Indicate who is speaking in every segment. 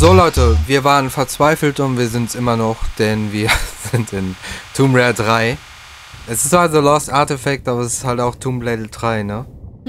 Speaker 1: So Leute, wir waren verzweifelt und wir sind es immer noch, denn wir sind in Tomb Raider 3. Es ist also Lost Artifact, aber es ist halt auch Tomb Raider 3, ne?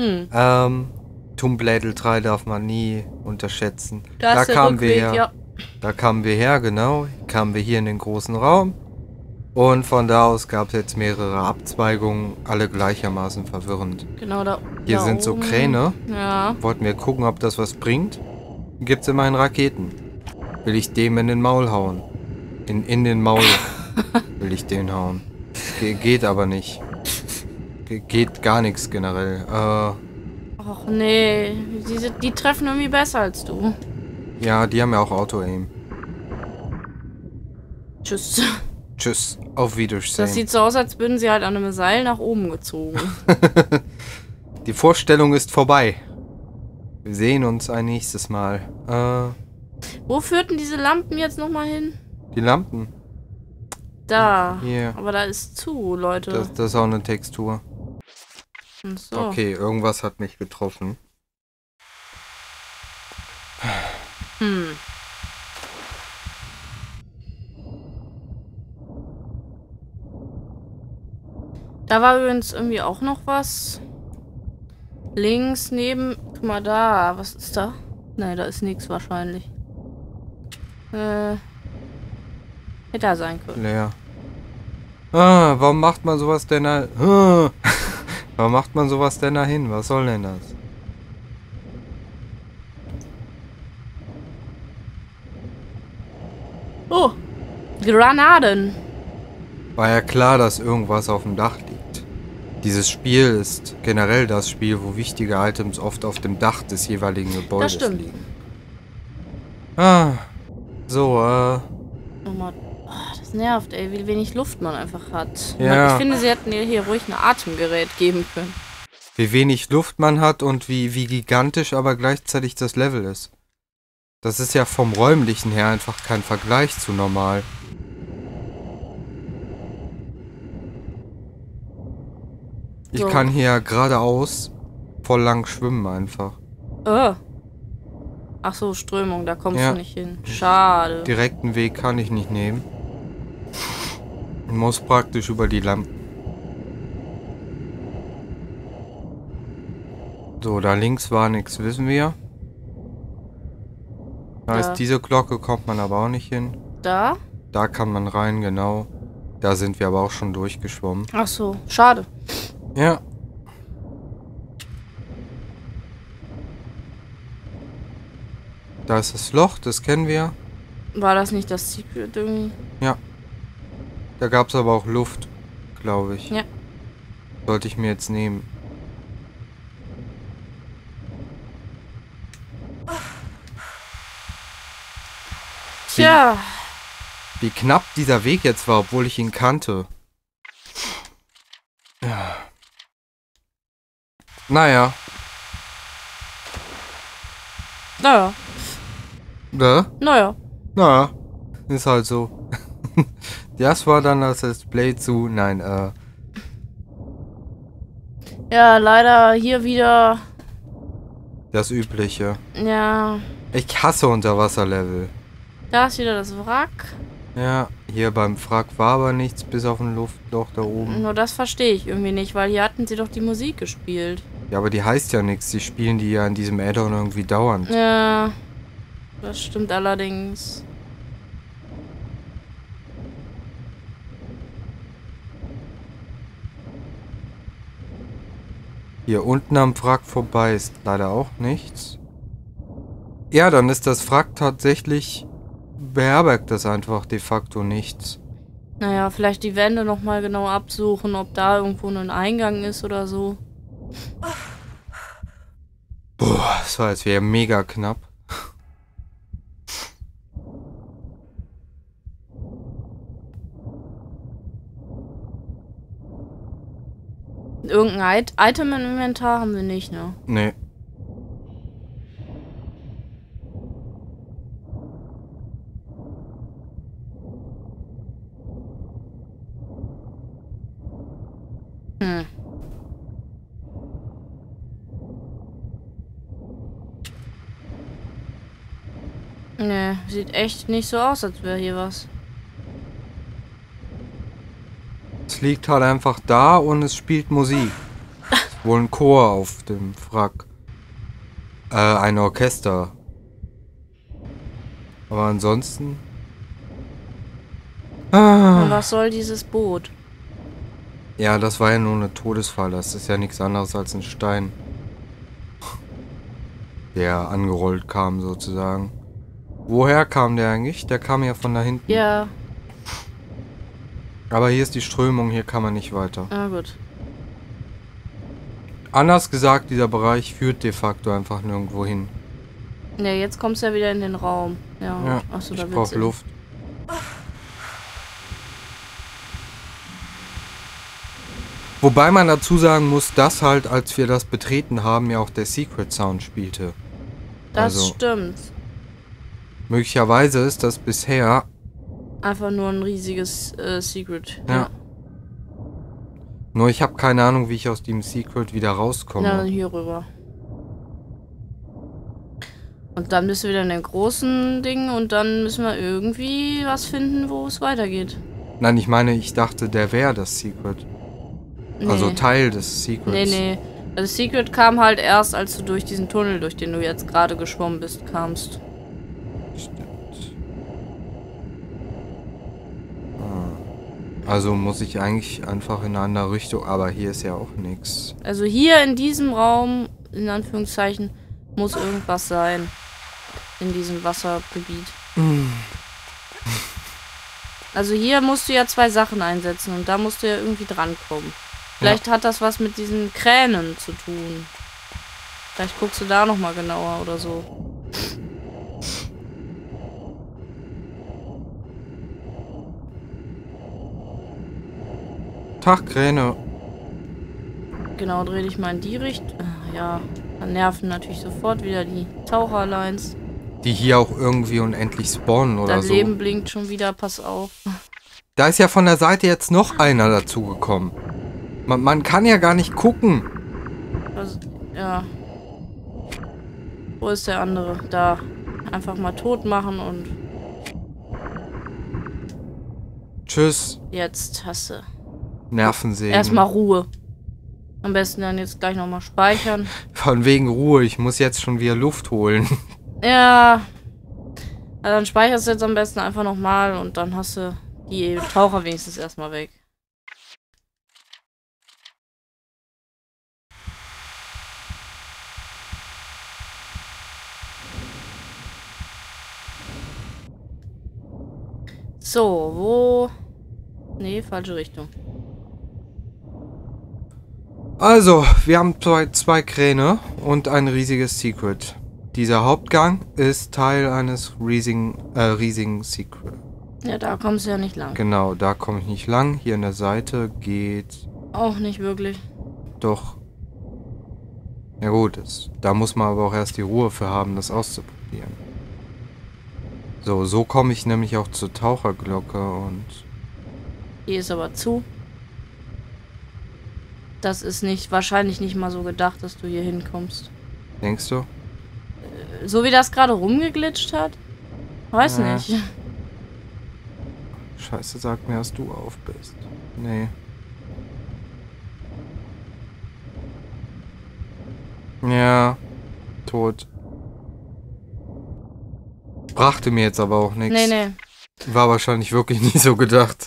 Speaker 1: Tomb Raider 3 darf man nie unterschätzen.
Speaker 2: Da kamen wir her. Ja.
Speaker 1: Da kamen wir her, genau. Kamen wir hier in den großen Raum. Und von da aus gab es jetzt mehrere Abzweigungen, alle gleichermaßen verwirrend.
Speaker 2: Genau da.
Speaker 1: Hier
Speaker 2: da
Speaker 1: sind
Speaker 2: oben.
Speaker 1: so Kräne.
Speaker 2: Ja.
Speaker 1: Wollten wir gucken, ob das was bringt. Gibt's immerhin Raketen. Will ich dem in den Maul hauen. In den Maul will ich den hauen. Geht aber nicht. Geht gar nichts generell.
Speaker 2: Och nee, die treffen irgendwie besser als du.
Speaker 1: Ja, die haben ja auch Auto-Aim.
Speaker 2: Tschüss.
Speaker 1: Tschüss, auf Wiedersehen.
Speaker 2: Das sieht so aus, als würden sie halt an einem Seil nach oben gezogen.
Speaker 1: Die Vorstellung ist vorbei. Wir sehen uns ein nächstes Mal.
Speaker 2: Wo führten diese Lampen jetzt nochmal hin?
Speaker 1: Die Lampen.
Speaker 2: Da.
Speaker 1: Hier.
Speaker 2: Aber da ist zu, Leute.
Speaker 1: Das ist auch eine Textur.
Speaker 2: Und so.
Speaker 1: Okay, irgendwas hat mich getroffen.
Speaker 2: Da war übrigens irgendwie auch noch was. Links neben... Guck mal da. Was ist da? Nein, da ist nichts wahrscheinlich. Hätte er sein können.
Speaker 1: Leer. Warum macht man sowas denn da... Warum macht man sowas denn da hin? Was soll denn das?
Speaker 2: Oh! Granaten!
Speaker 1: War ja klar, dass irgendwas auf dem Dach liegt. Dieses Spiel ist generell das Spiel, wo wichtige Items oft auf dem Dach des jeweiligen Gebäudes liegen. So,
Speaker 2: Nochmal. Oh, das nervt, ey, wie wenig Luft man einfach hat.
Speaker 1: Ja.
Speaker 2: Ich finde, sie hätten ihr hier ruhig ein Atemgerät geben können.
Speaker 1: wie wenig Luft man hat und wie gigantisch aber gleichzeitig das Level ist. Das ist ja vom Räumlichen her einfach kein Vergleich zu normal. Ich
Speaker 2: So.
Speaker 1: kann hier geradeaus voll lang schwimmen einfach.
Speaker 2: Ach so, Strömung, da kommst
Speaker 1: Ja.
Speaker 2: du nicht hin. Schade.
Speaker 1: Direkten Weg kann ich nicht nehmen. Ich muss praktisch über die Lampen. So, da links war nichts, wissen wir. Da ist diese Glocke, kommt man aber auch nicht hin.
Speaker 2: Da?
Speaker 1: Da kann man rein, genau. Da sind wir aber auch schon durchgeschwommen.
Speaker 2: Ach so, schade.
Speaker 1: Ja. Da ist das Loch, das kennen wir.
Speaker 2: War das nicht das Secret irgendwie?
Speaker 1: Ja. Da gab es aber auch Luft, glaube ich.
Speaker 2: Ja.
Speaker 1: Sollte ich mir jetzt nehmen.
Speaker 2: Tja.
Speaker 1: Wie knapp dieser Weg jetzt war, obwohl ich ihn kannte. Ja. Naja.
Speaker 2: Naja.
Speaker 1: Ne?
Speaker 2: Naja.
Speaker 1: Naja. Ist halt so. Das war dann das Display zu... Nein,
Speaker 2: Ja, leider hier wieder...
Speaker 1: das Übliche.
Speaker 2: Ja.
Speaker 1: Ich hasse Unterwasserlevel.
Speaker 2: Da ist wieder das Wrack.
Speaker 1: Ja, hier beim Wrack war aber nichts, bis auf ein Luftloch da oben.
Speaker 2: Nur das verstehe ich irgendwie nicht, weil hier hatten sie doch die Musik gespielt.
Speaker 1: Ja, aber die heißt ja nichts. Die spielen die ja in diesem Add-on irgendwie dauernd.
Speaker 2: Ja. Das stimmt allerdings.
Speaker 1: Hier unten am Wrack vorbei ist leider auch nichts. Ja, dann ist das Wrack tatsächlich... beherbergt das einfach de facto nichts.
Speaker 2: Naja, vielleicht die Wände nochmal genau absuchen, ob da irgendwo ein Eingang ist oder so.
Speaker 1: Boah, das war jetzt wieder mega knapp.
Speaker 2: Irgendein Item im Inventar haben wir nicht, ne?
Speaker 1: Nee.
Speaker 2: Ne, sieht echt nicht so aus, als wäre hier was.
Speaker 1: Es liegt halt einfach da und es spielt Musik. Wohl ein Chor auf dem Wrack. Ein Orchester. Aber ansonsten...
Speaker 2: Und was soll dieses Boot?
Speaker 1: Ja, das war ja nur eine Todesfalle. Das ist ja nichts anderes als ein Stein. Der angerollt kam, sozusagen. Woher kam der eigentlich? Der kam ja von da hinten.
Speaker 2: Ja.
Speaker 1: Aber hier ist die Strömung, hier kann man nicht weiter.
Speaker 2: Ah, gut.
Speaker 1: Anders gesagt, dieser Bereich führt de facto einfach nirgendwo hin.
Speaker 2: Ne, jetzt kommst du ja wieder in den Raum. Ja. Achso, da
Speaker 1: ich
Speaker 2: wird's
Speaker 1: brauche
Speaker 2: eben.
Speaker 1: Luft. Wobei man dazu sagen muss, dass halt, als wir das betreten haben, ja auch der Secret Sound spielte.
Speaker 2: Das
Speaker 1: Also,
Speaker 2: stimmt.
Speaker 1: möglicherweise ist das bisher...
Speaker 2: Einfach nur ein riesiges Secret.
Speaker 1: Ja. Nur ich habe keine Ahnung, wie ich aus dem Secret wieder rauskomme.
Speaker 2: Ja, dann hier rüber. Und dann bist du wieder in den großen Ding und dann müssen wir irgendwie was finden, wo es weitergeht.
Speaker 1: Nein, ich meine, ich dachte, der wäre das Secret.
Speaker 2: Nee.
Speaker 1: Also Teil des Secrets.
Speaker 2: Nee. Das Secret kam halt erst, als du durch diesen Tunnel, durch den du jetzt gerade geschwommen bist, kamst.
Speaker 1: Stimmt. Also muss ich eigentlich einfach in eine andere Richtung, aber hier ist ja auch nichts.
Speaker 2: Also hier in diesem Raum, in Anführungszeichen, muss irgendwas sein. In diesem Wassergebiet. Also hier musst du ja 2 Sachen einsetzen und da musst du ja irgendwie drankommen. Vielleicht hat das was mit diesen Kränen zu tun. Vielleicht guckst du da nochmal genauer oder so.
Speaker 1: Tag, Kräne.
Speaker 2: Genau, dreh dich mal in die Richtung. Ja, dann nerven natürlich sofort wieder die Taucherlines.
Speaker 1: Die hier auch irgendwie unendlich spawnen oder
Speaker 2: Dein
Speaker 1: so.
Speaker 2: Leben blinkt schon wieder, pass auf.
Speaker 1: Da ist ja von der Seite jetzt noch einer dazugekommen. Man kann ja gar nicht gucken.
Speaker 2: Also, ja. Wo ist der andere? Da. Einfach mal tot machen und
Speaker 1: Tschüss,
Speaker 2: jetzt hast du
Speaker 1: Nervensägen.
Speaker 2: erstmal Ruhe. Am besten dann jetzt gleich nochmal speichern.
Speaker 1: Von wegen Ruhe, ich muss jetzt schon wieder Luft holen.
Speaker 2: Ja. Also dann speicherst du jetzt am besten einfach nochmal und dann hast du die Taucher wenigstens erstmal weg. So, wo... Nee, falsche Richtung.
Speaker 1: Also, wir haben zwei Kräne und ein riesiges Secret. Dieser Hauptgang ist Teil eines riesigen Secret.
Speaker 2: Ja, da kommst du ja nicht lang.
Speaker 1: Genau, da komme ich nicht lang. Hier an der Seite geht
Speaker 2: Auch nicht wirklich.
Speaker 1: doch. Ja gut, da muss man aber auch erst die Ruhe für haben, das auszuprobieren. So komme ich nämlich auch zur Taucherglocke und...
Speaker 2: Die ist aber zu. Das ist wahrscheinlich nicht mal so gedacht, dass du hier hinkommst.
Speaker 1: Denkst du?
Speaker 2: So wie das gerade rumgeglitscht hat? Weiß
Speaker 1: Ja.
Speaker 2: nicht.
Speaker 1: Scheiße, sag mir, dass du auf bist. Nee. Ja, tot. Brachte mir jetzt aber auch nichts.
Speaker 2: Nee.
Speaker 1: War wahrscheinlich wirklich nie so gedacht.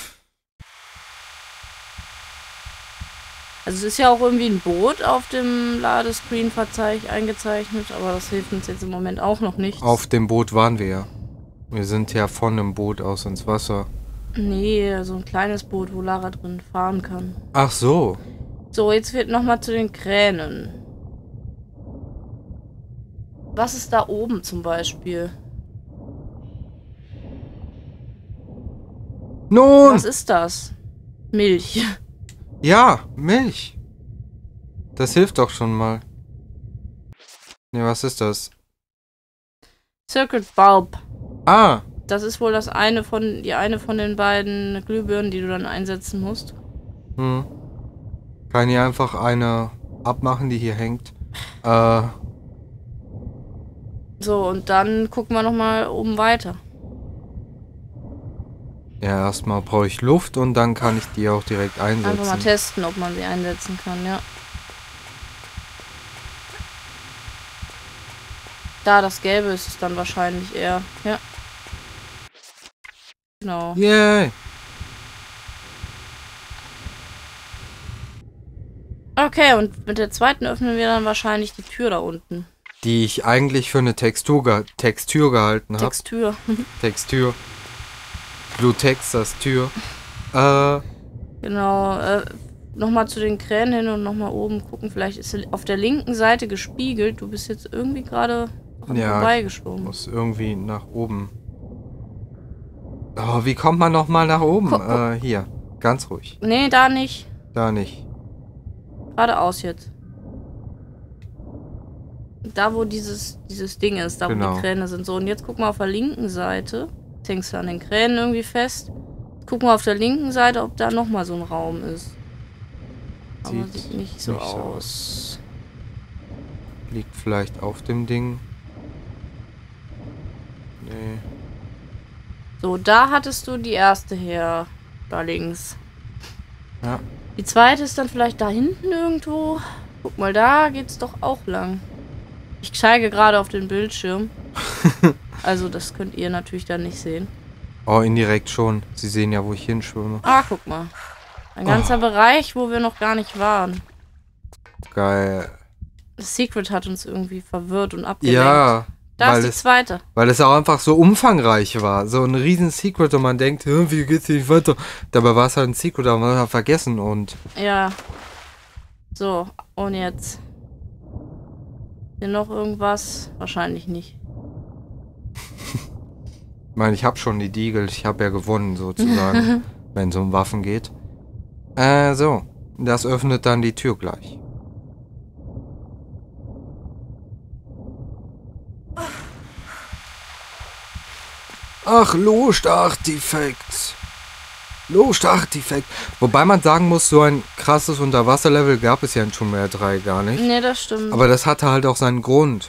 Speaker 2: Also es ist ja auch irgendwie ein Boot auf dem Ladescreen eingezeichnet, aber das hilft uns jetzt im Moment auch noch nicht.
Speaker 1: Auf dem Boot waren wir ja. Wir sind ja von dem Boot aus ins Wasser.
Speaker 2: Nee, so ein kleines Boot, wo Lara drin fahren kann.
Speaker 1: Ach so.
Speaker 2: So, jetzt wird nochmal zu den Kränen. Was ist da oben zum Beispiel?
Speaker 1: Nun!
Speaker 2: Was ist das? Milch.
Speaker 1: Ja, Milch. Das hilft doch schon mal. Ne, was ist das?
Speaker 2: Circuit Bulb.
Speaker 1: Ah,
Speaker 2: Das ist wohl die eine von den beiden Glühbirnen, die du dann einsetzen musst.
Speaker 1: kann hier einfach eine abmachen, die hier hängt.
Speaker 2: So, und dann gucken wir nochmal oben weiter.
Speaker 1: Ja, erstmal brauche ich Luft und dann kann ich die auch direkt einsetzen.
Speaker 2: Einfach mal testen, ob man sie einsetzen kann, ja. Da, das Gelbe ist es dann wahrscheinlich eher. Ja. Genau.
Speaker 1: Yay!
Speaker 2: Okay, und mit der zweiten öffnen wir dann wahrscheinlich die Tür da unten.
Speaker 1: Die ich eigentlich für eine Textur gehalten habe.
Speaker 2: Textur.
Speaker 1: Textur. Blue Texas Tür.
Speaker 2: Genau. Nochmal zu den Kränen hin und nochmal oben gucken. Vielleicht ist sie auf der linken Seite gespiegelt. Du bist jetzt irgendwie gerade vorbeigeschoben.
Speaker 1: Muss irgendwie nach oben. Oh, wie kommt man nochmal nach oben? Hier. Ganz ruhig.
Speaker 2: Nee, da nicht.
Speaker 1: Da nicht.
Speaker 2: Geradeaus jetzt. Da, wo dieses Ding ist, da wo die Kräne sind. So, und jetzt guck mal auf der linken Seite. Jetzt hängst du an den Kränen irgendwie fest. Guck mal auf der linken Seite, ob da nochmal so ein Raum ist. Aber sieht nicht so aus.
Speaker 1: Liegt vielleicht auf dem Ding. Nee.
Speaker 2: So, da hattest du die erste her. Da links.
Speaker 1: Ja.
Speaker 2: Die zweite ist dann vielleicht da hinten irgendwo. Guck mal, da geht's doch auch lang. Ich zeige gerade auf den Bildschirm. Also, das könnt ihr natürlich dann nicht sehen.
Speaker 1: Oh, indirekt schon. Sie sehen ja, wo ich hinschwimme.
Speaker 2: Ah, guck mal. Ein ganzer Bereich, wo wir noch gar nicht waren.
Speaker 1: Geil.
Speaker 2: Das Secret hat uns irgendwie verwirrt und abgelenkt.
Speaker 1: Ja.
Speaker 2: Da ist die zweite.
Speaker 1: Weil es auch einfach so umfangreich war. So ein riesen Secret und man denkt, wie geht's hier nicht weiter? Dabei war es halt ein Secret, aber man hat vergessen und...
Speaker 2: Ja. So, und jetzt? Hier noch irgendwas? Wahrscheinlich nicht.
Speaker 1: Ich meine, ich habe schon die Deagle. Ich habe ja gewonnen, sozusagen. Wenn es um Waffen geht. So. Das öffnet dann die Tür gleich. Ach, Luftartefakt. Luftartefakt. Wobei man sagen muss, so ein krasses Unterwasserlevel gab es ja in Tomb Raider 3 gar nicht.
Speaker 2: Nee, das stimmt.
Speaker 1: Aber das hatte halt auch seinen Grund.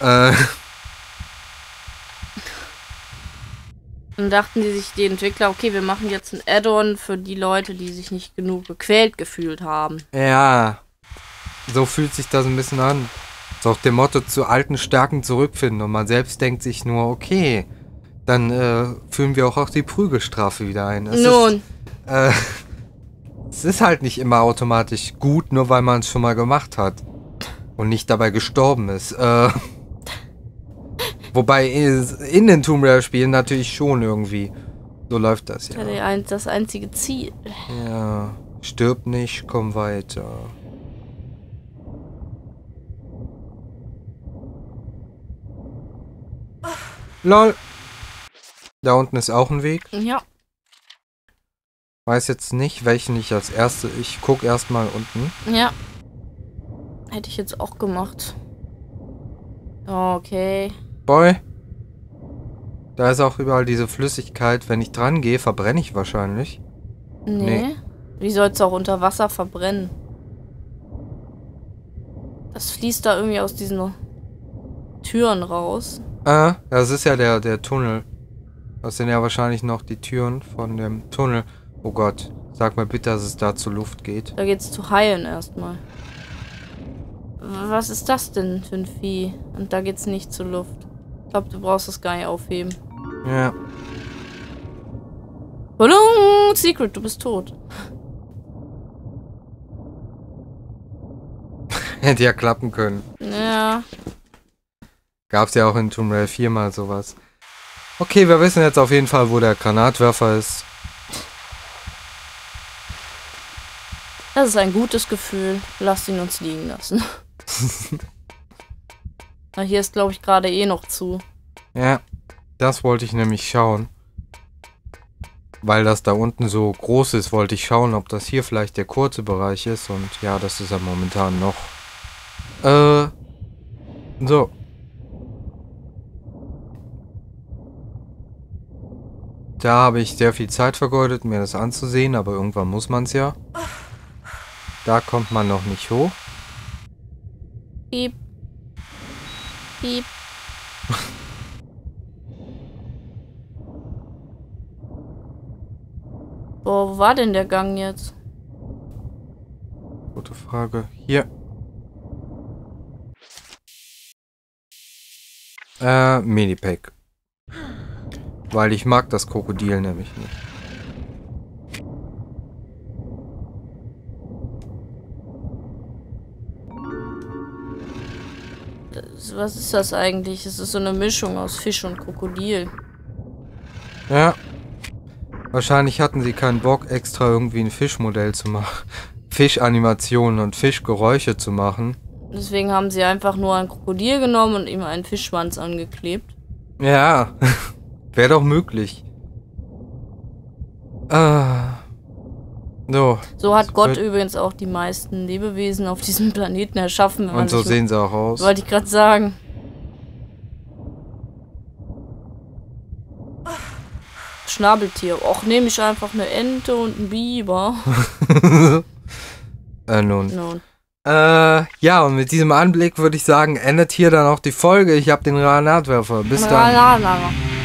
Speaker 2: Dann dachten die sich, die Entwickler, okay, wir machen jetzt ein Add-on für die Leute, die sich nicht genug gequält gefühlt haben.
Speaker 1: Ja. So fühlt sich das ein bisschen an. So auf dem Motto, zu alten Stärken zurückfinden. Und man selbst denkt sich nur, okay, dann führen wir auch die Prügelstrafe wieder ein.
Speaker 2: Nun.
Speaker 1: Es ist halt nicht immer automatisch gut, nur weil man es schon mal gemacht hat. Und nicht dabei gestorben ist. Wobei in den Tomb Raider Spielen natürlich schon irgendwie. So läuft das ja.
Speaker 2: Das einzige Ziel.
Speaker 1: Ja. Stirb nicht, komm weiter. LOL. Da unten ist auch ein Weg.
Speaker 2: Ja.
Speaker 1: Weiß jetzt nicht, welchen ich als erste... Ich guck erstmal unten.
Speaker 2: Ja. Hätte ich jetzt auch gemacht. Okay.
Speaker 1: Boy. Da ist auch überall diese Flüssigkeit. Wenn ich dran gehe, verbrenne ich wahrscheinlich.
Speaker 2: Nee. Wie soll es auch unter Wasser verbrennen? Das fließt da irgendwie aus diesen Türen raus.
Speaker 1: Das ist ja der Tunnel. Das sind ja wahrscheinlich noch die Türen von dem Tunnel. Oh Gott, sag mal bitte, dass es da zur Luft geht.
Speaker 2: Da geht's zu heilen erstmal. Was ist das denn für ein Vieh? Und da geht's nicht zur Luft. Ich glaube, du brauchst das gar nicht aufheben.
Speaker 1: Ja.
Speaker 2: Hallo, Secret, du bist tot.
Speaker 1: Hätte ja klappen können.
Speaker 2: Ja.
Speaker 1: Gab's ja auch in Tomb Raider 4 mal sowas. Okay, wir wissen jetzt auf jeden Fall, wo der Granatwerfer ist.
Speaker 2: Das ist ein gutes Gefühl. Lasst ihn uns liegen lassen. Na, hier ist, glaube ich, gerade eh noch zu.
Speaker 1: Ja, das wollte ich nämlich schauen. Weil das da unten so groß ist, wollte ich schauen, ob das hier vielleicht der kurze Bereich ist. Und ja, das ist ja momentan noch. So. Da habe ich sehr viel Zeit vergeudet, mir das anzusehen, aber irgendwann muss man es ja. Da kommt man noch nicht hoch.
Speaker 2: Piep. Piep. Boah, wo war denn der Gang jetzt?
Speaker 1: Gute Frage. Hier. Medipack. Weil ich mag das Krokodil nämlich nicht.
Speaker 2: Was ist das eigentlich? Es ist so eine Mischung aus Fisch und Krokodil.
Speaker 1: Ja. Wahrscheinlich hatten sie keinen Bock, extra irgendwie ein Fischmodell zu machen. Fischanimationen und Fischgeräusche zu machen.
Speaker 2: Deswegen haben sie einfach nur ein Krokodil genommen und ihm einen Fischschwanz angeklebt.
Speaker 1: Ja. Wäre doch möglich.
Speaker 2: So hat Gott übrigens auch die meisten Lebewesen auf diesem Planeten erschaffen.
Speaker 1: Und so sehen sie auch aus.
Speaker 2: Wollte ich gerade sagen. Schnabeltier. Och, nehme ich einfach eine Ente und einen Biber.
Speaker 1: Nun. Ja, und mit diesem Anblick würde ich sagen, endet hier dann auch die Folge. Ich habe den Granatwerfer. Bis dann.